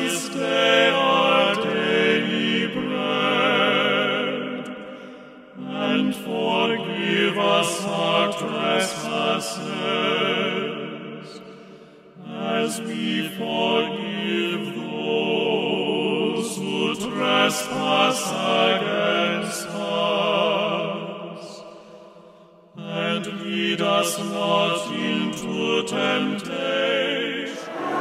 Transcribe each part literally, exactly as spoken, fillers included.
this day our daily bread, and forgive us our trespasses, as we forgive those who trespass against us. And lead us not into temptation.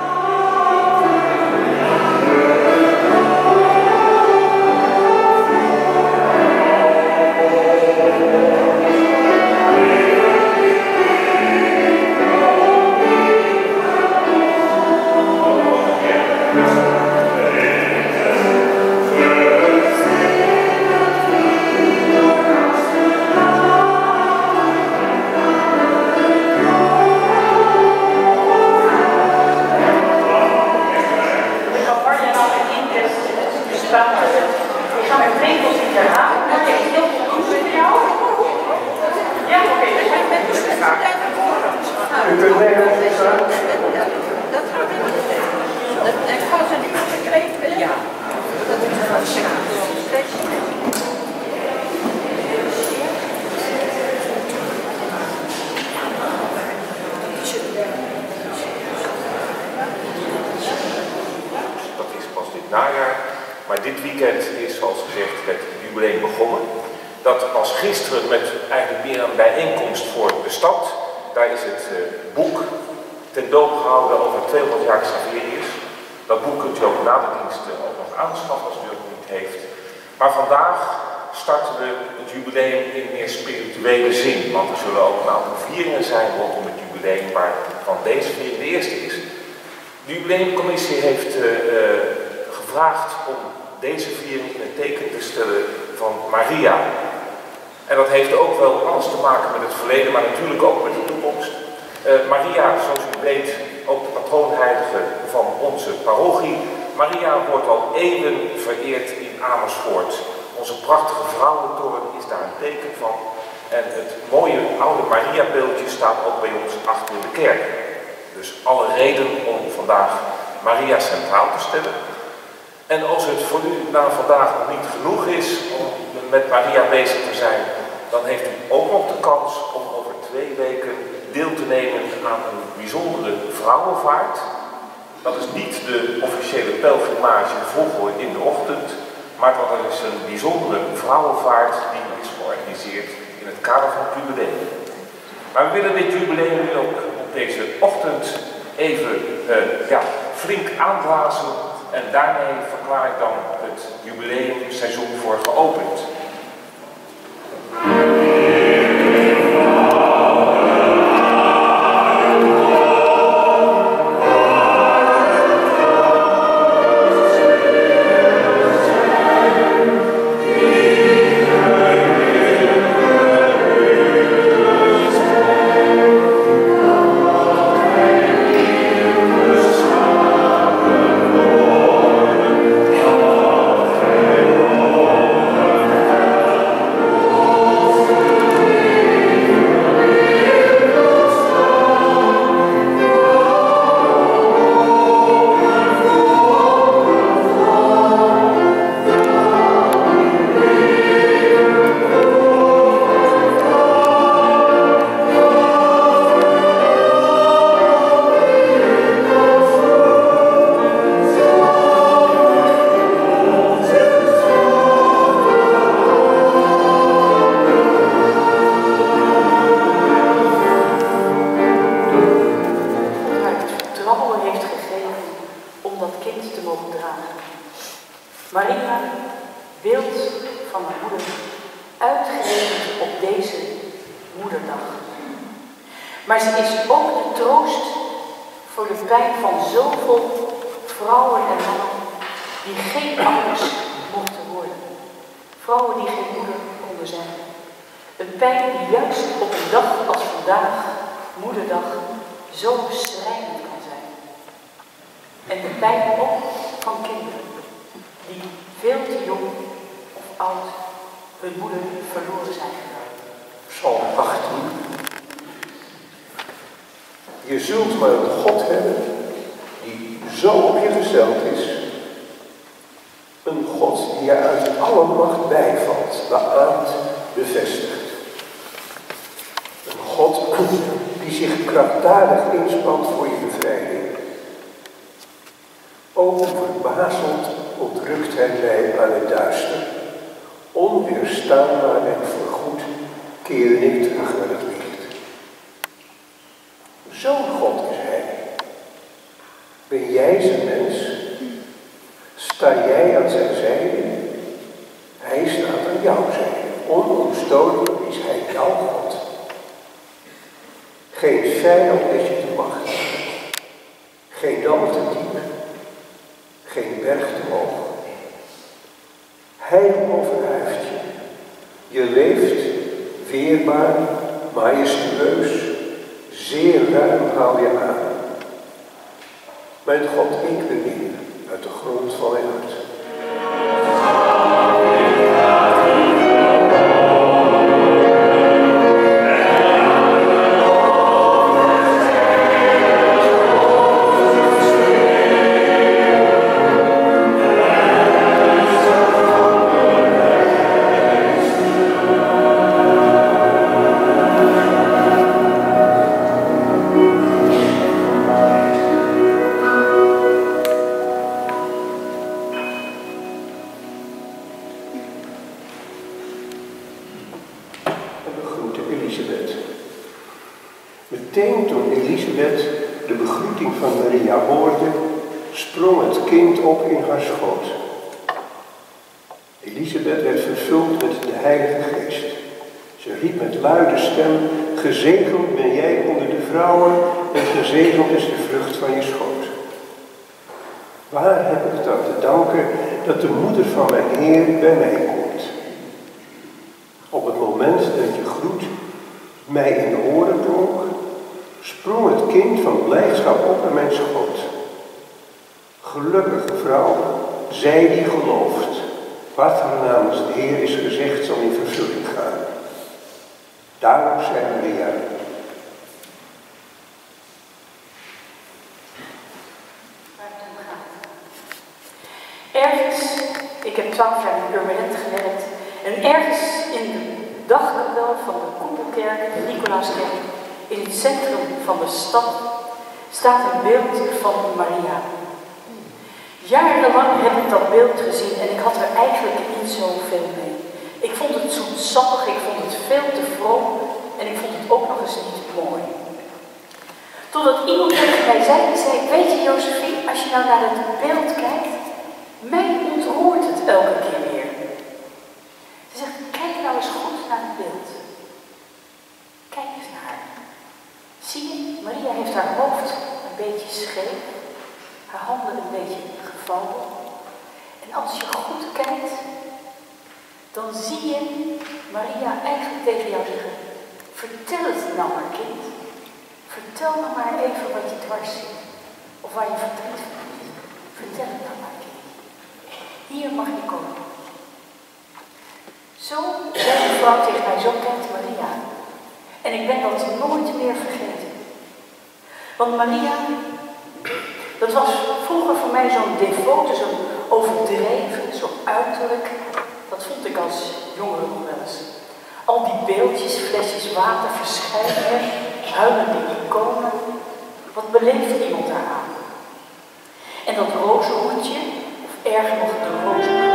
Najaar, maar dit weekend is zoals gezegd het jubileum begonnen. Dat was gisteren met eigenlijk weer een bijeenkomst voor de stad. Daar is het uh, boek ten doop gehouden over tweehonderd jaar Xaverius. Dat boek kunt u ook na de dienst uh, ook nog aanschaffen als u het niet heeft. Maar vandaag starten we het jubileum in meer spirituele zin. Want er zullen ook een aantal vieringen zijn rondom het jubileum waarvan deze viering de eerste is. De jubileumcommissie heeft uh, uh, gevraagd om deze viering in het teken te stellen van Maria. En dat heeft ook wel alles te maken met het verleden, maar natuurlijk ook met de toekomst. Uh, Maria, zoals u weet, ook de patroonheilige van onze parochie. Maria wordt al eeuwen vereerd in Amersfoort. Onze prachtige vrouwentoren is daar een teken van. En het mooie oude Maria-beeldje staat ook bij ons achter in de kerk. Dus alle reden om vandaag Maria centraal te stellen. En als het voor u na vandaag nog niet genoeg is om met Maria bezig te zijn, dan heeft u ook nog de kans om over twee weken deel te nemen aan een bijzondere vrouwenvaart. Dat is niet de officiële pelgrimage vroeger in de ochtend, maar dat is een bijzondere vrouwenvaart die is georganiseerd in het kader van het jubileum. Maar we willen dit jubileum nu ook op deze ochtend even uh, ja, flink aanblazen. En daarmee verklaar ik dan het jubileumseizoen voor geopend. Maria, beeld van de moeder, uitgerekend op deze moederdag. Maar ze is ook de troost voor de pijn van zoveel vrouwen en mannen die geen ouders mochten worden. Vrouwen die geen moeder konden zijn. Een pijn die juist op een dag als vandaag, moederdag, zo schrijnend kan zijn. En de pijn ook van kinderen die veel te jong of oud hun moeder verloren zijn gegaan. Psalm achttien. Je zult maar een God hebben die zo op je gesteld is alle macht bijvalt, beaamt, bevestigt. Een God die zich krachtdadig inspant voor je bevrijding. Onverbazend ontrukt hij mij aan het duister. Onweerstaanbaar en voorgoed keer ik terug naar het licht. Zo'n God is hij. Ben jij zijn mens? Sta jij aan zijn zijde? Hij staat aan jouw zijde. Onomstotelijk is hij jouw God. Geen vijand is je te wachten. Geen dal te diep. Geen berg te hoog. Hij overhuift je. Je leeft weerbaar, majestueus, zeer ruim haal je aan. Mijn God, ik bemin uit de grond van mijn hart. Meteen toen Elisabeth de begroeting van Maria hoorde, sprong het kind op in haar schoot. Elisabeth werd vervuld met de Heilige Geest. Ze riep met luide stem: gezegend ben jij onder de vrouwen en gezegend is de vrucht van je schoot. Waar heb ik het aan te danken dat de moeder van mijn Heer bij mij komt? Op het moment dat je groet mij in de oren klonk, sprong het kind van blijdschap op in mijn schoot. Gelukkige vrouw, zij die gelooft, wat er namens de Heer is gezegd zal in vervulling gaan. Daarom zei Maria: ergens, ik heb twaalf jaar in Purmerend gewerkt, en ergens in de dagkapel van de Koepelkerk, de Nicolaaskerk, in het centrum van de stad, staat een beeld van Maria. Jarenlang heb ik dat beeld gezien en ik had er eigenlijk niet zoveel mee. Ik vond het zoetsappig, ik vond het veel te vroom en ik vond het ook nog eens niet mooi. Totdat iemand tegen mij zei, zei, weet je Josephine, als je nou naar het beeld kijkt, mij ontroert het elke keer weer. Ze zegt, kijk nou eens goed naar het beeld. Kijk eens naar haar. Zie je, Maria heeft haar hoofd een beetje scheef, haar handen een beetje gevouwen. En als je goed kijkt, dan zie je Maria eigenlijk tegen jou zeggen, vertel het nou maar kind. Vertel nou maar even wat je dwars zit. Of waar je verdriet van hebt. Vertel het nou maar kind. Hier mag je komen. Zo zei de vrouw tegen mij, zo kijkt Maria. En ik ben dat nooit meer vergeten. Want Maria, dat was vroeger voor mij zo'n devote, zo'n overdreven, zo uiterlijk. Dat vond ik als jongere nog wel eens. Al die beeldjes, flesjes water, verschijnen, huilende iconen. Wat beleeft iemand daaraan? En dat rozenhoedje, of erger nog de rozenhoed.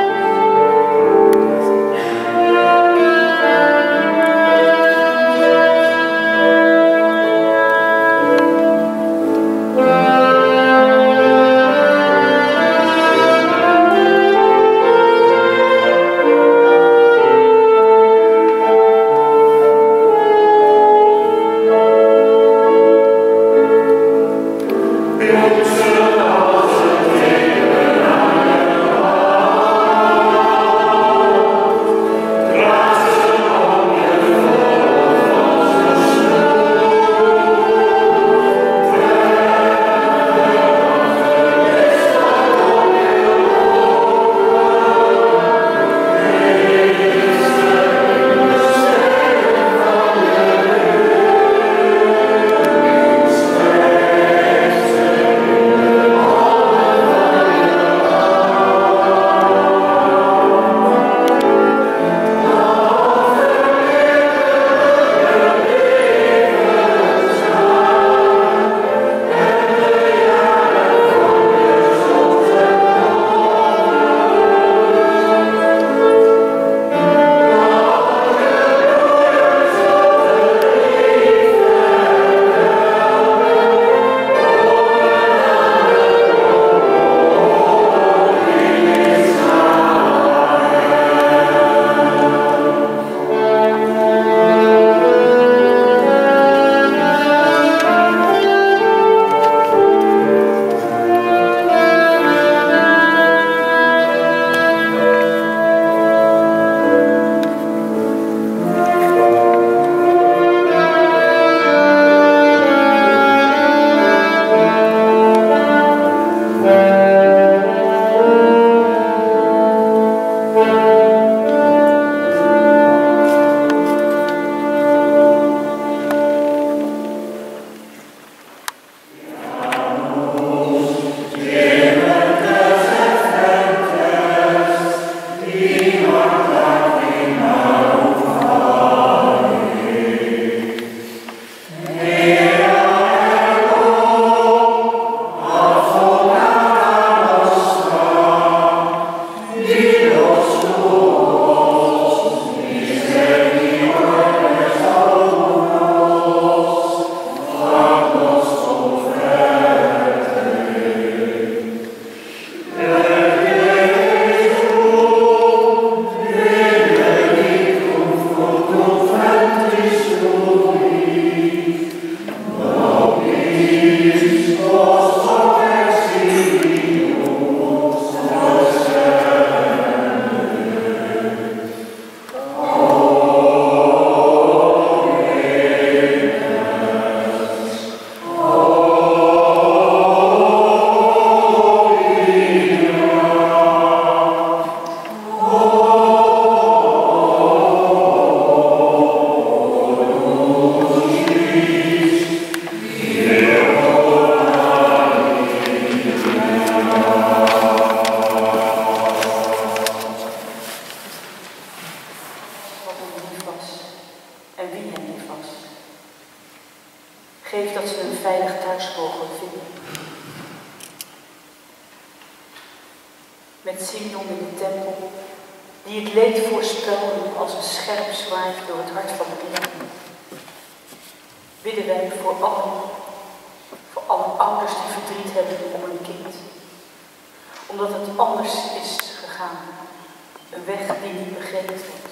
Bitte, Geef dat ze een veilig thuis mogen vinden. Met Simeon in de tempel, die het leed voorspelde als een scherp zwaard door het hart van Maria. Bidden wij voor allen, voor alle ouders die verdriet hebben om een kind. Omdat het anders is gegaan, een weg die niet begrepen wordt.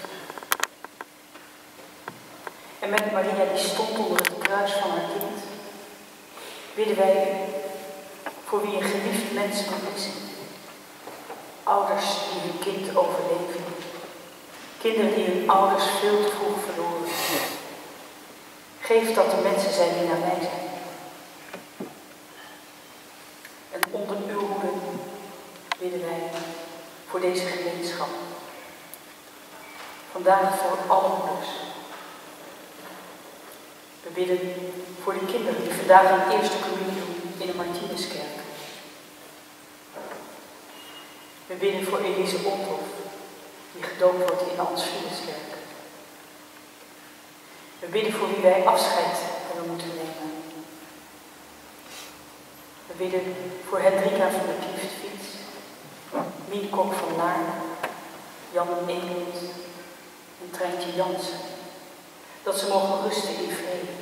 En met Maria die stond onder het kruis van haar kind, bidden wij voor wie een geliefd mens moet missen. Ouders die hun kind overleven. Kinderen die hun ouders veel te vroeg verloren. Geef dat er mensen zijn die nabij zijn. En onder uw hoede bidden wij voor deze gemeenschap. Vandaag voor alle moeders. We bidden voor de kinderen die vandaag hun eerste communie doen in de Martinuskerk. We bidden voor Elise Onthoff, die gedoopt wordt in de Ansvinuskerk. We bidden voor wie wij afscheid hebben moeten nemen. We bidden voor Hendrika van der Kiefstfiets, Mien Kok van Laarne, Jan Eemond en Treintje Jansen. Dat ze mogen rusten in vrede.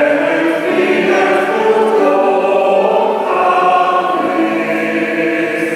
Amen.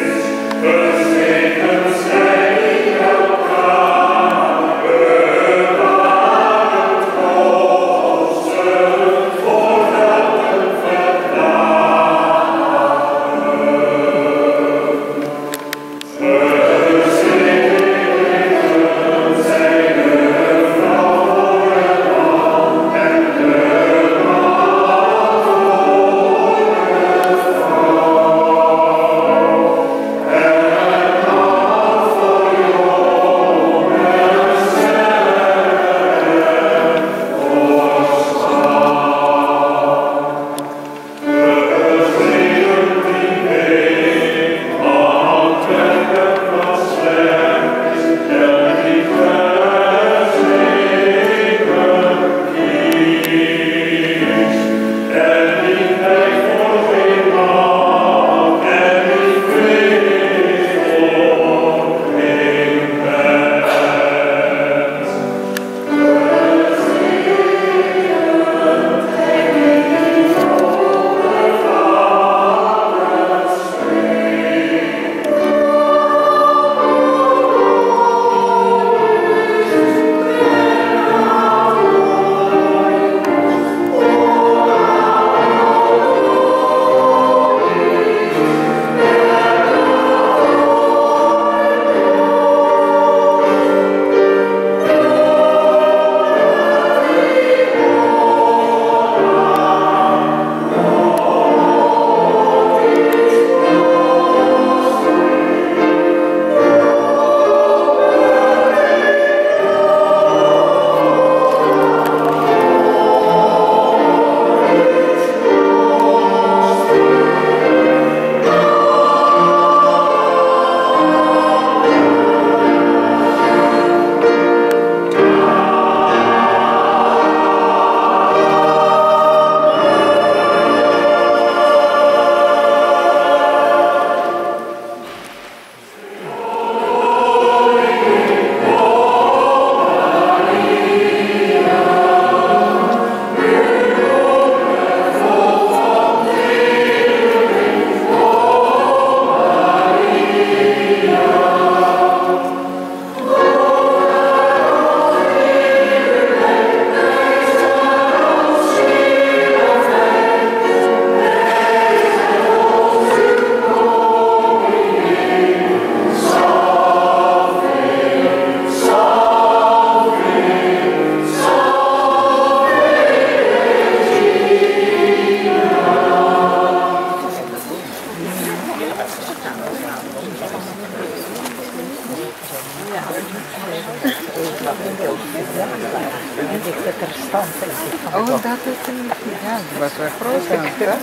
ligt het restant. Oh, dat is een... Ja, dat was wel groot. Ja.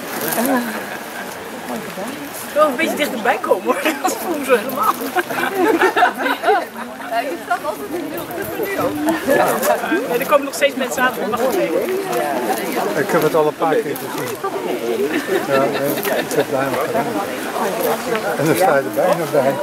Ik wil een beetje dichterbij komen hoor, dat voel zo helemaal. Ja, je staat altijd in beeld, dat nu ook. Ja, er komen nog steeds mensen aan, mag ik zeggen. Ik heb het al een paar keer gezien. Ja, ik heb het bijna gedaan. En dan sta je er bijna bij.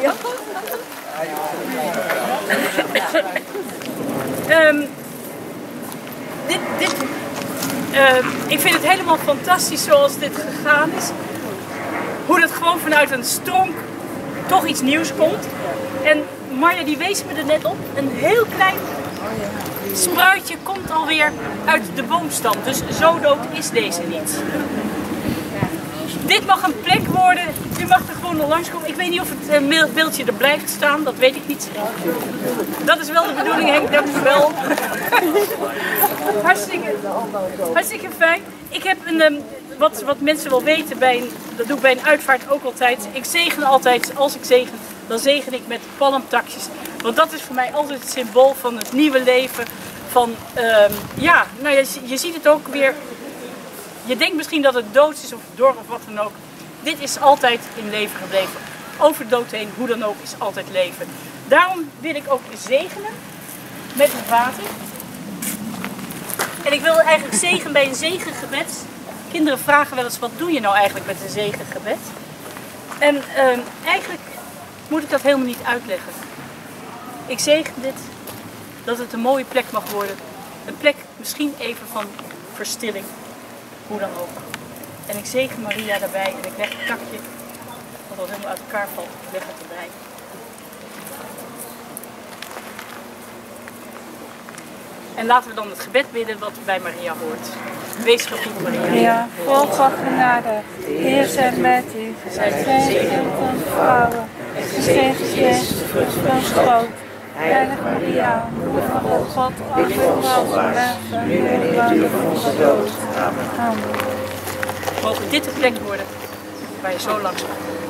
Um, dit, dit, uh, ik vind het helemaal fantastisch zoals dit gegaan is. Hoe dat gewoon vanuit een stronk toch iets nieuws komt. En Marja die wees me er net op. Een heel klein spruitje komt alweer uit de boomstam. Dus zo dood is deze niet. Dit mag een plek worden. U mag er gewoon nog langskomen. Ik weet niet of het uh, beeldje er blijft staan. Dat weet ik niet. Dat is wel de bedoeling, Henk. Dank u wel. Hartstikke, hartstikke fijn. Ik heb een... Um, Wat, wat mensen wel weten, bij een, dat doe ik bij een uitvaart ook altijd. Ik zegen altijd, als ik zegen, dan zegen ik met palmtakjes. Want dat is voor mij altijd het symbool van het nieuwe leven. Van, um, ja, nou je, je ziet het ook weer. Je denkt misschien dat het dood is of door of wat dan ook. Dit is altijd in leven gebleven. Over de dood heen, hoe dan ook, is altijd leven. Daarom wil ik ook zegenen met het water. En ik wil eigenlijk zegen bij een zegengebed. Kinderen vragen wel eens, wat doe je nou eigenlijk met een zegengebed? En uh, eigenlijk moet ik dat helemaal niet uitleggen. Ik zegen dit, dat het een mooie plek mag worden. Een plek misschien even van verstilling, hoe dan ook. En ik zegen Maria daarbij en ik leg het takje, wat al helemaal uit elkaar valt, ik leg het erbij. En laten we dan het gebed bidden wat bij Maria hoort. Wees gegroet, Maria. Ja, vol van genade. Heer zij met u. Zij zegent van de vrouwen. Gezegend is de vrucht van uw schoot. Heilige Maria, moeder van God, ook voor ons mensen, nu en in het uur van onze dood. Amen. Mogen dit de plek worden waar je zo langs komt.